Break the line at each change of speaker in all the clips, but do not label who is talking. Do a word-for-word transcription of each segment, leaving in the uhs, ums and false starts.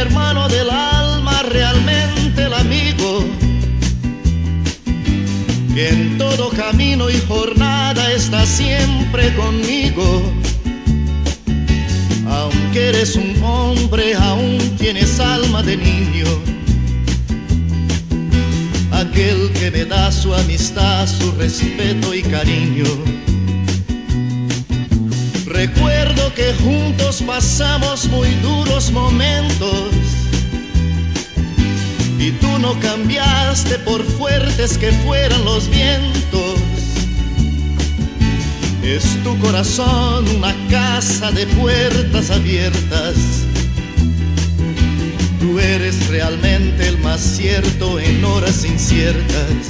hermano del alma, realmente el amigo, que en todo camino y jornada está siempre conmigo. Aunque eres un hombre, aún tienes alma de niño. Aquel que me da su amistad, su respeto y cariño. Recuerdo que juntos pasamos muy duros momentos, y tú no cambiaste por fuertes que fueran los vientos. Es tu corazón una casa de puertas abiertas. Tú eres realmente el más cierto en horas inciertas.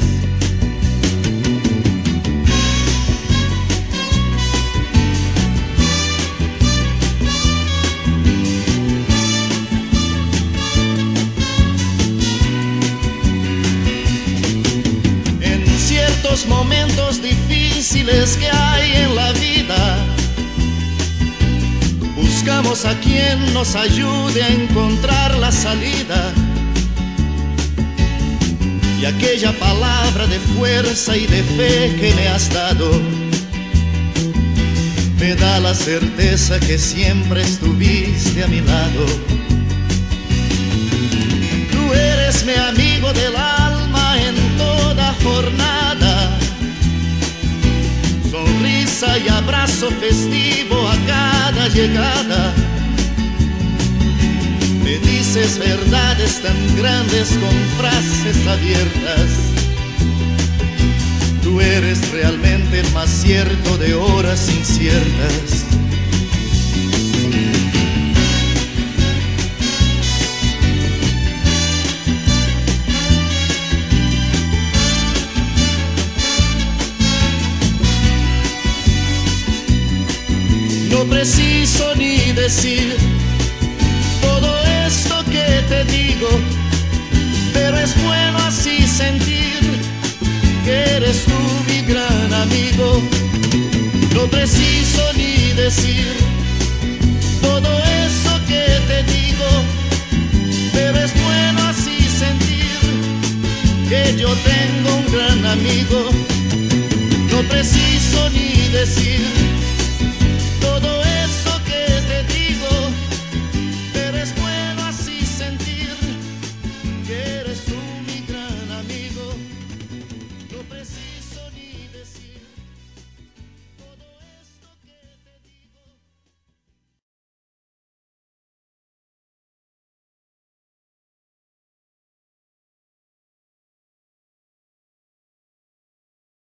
En ciertos momentos difíciles que hay en la vida, buscamos a quien nos ayude a encontrar la salida. Y aquella palabra de fuerza y de fe que me has dado me da la certeza que siempre estuviste a mi lado. Tú eres mi amigo del alma en toda jornada, sonrisa y abrazo festivo a cada llegada. Me dices verdades tan grandes con frases abiertas. Tú eres realmente el más cierto de horas inciertas. No preciso ni decir todo esto que te digo, pero es bueno así sentir que eres tú mi gran amigo. No preciso ni decir todo eso que te digo, pero es bueno así sentir que yo tengo un gran amigo. No preciso ni decir